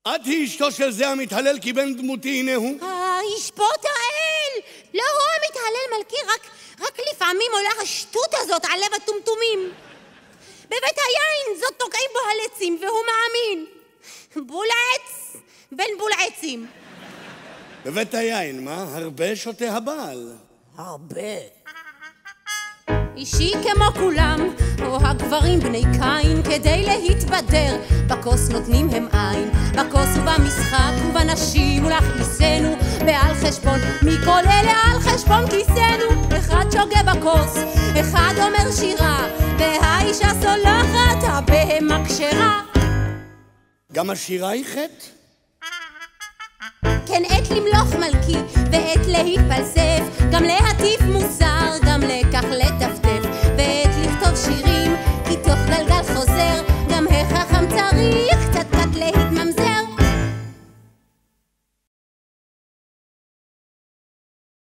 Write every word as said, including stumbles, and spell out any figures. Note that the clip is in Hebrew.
את היא אשתו של זה המתהלל כי בן דמותי הנה הוא? אה, ישפוט האל! לא הוא המתהלל מלכי, רק, רק לפעמים עולה השטות הזאת על לב הטומטומים. בבית היין זאת תוקעים בו הלצים והוא מאמין. בולעץ בן בולעצים. בבית היין, מה? הרבה שותה הבעל. הרבה. אישי כמו כולם, או הגברים בני קין, כדי להתבדר, בכוס נותנים הם עין, בכוס ובמשחק ובנשים ולכיסנו, ועל חשבון, מכל אלה על חשבון כיסנו, אחד שוגה בכוס, אחד אומר שירה, והאישה סולחת, הבהמה כשרה. גם השירה היא חטא? כן, עת למלוך מלכי, ועת להתפלסף, גם להטיף מוסר, גם לכך לטפטף, ועת לכתוב שירים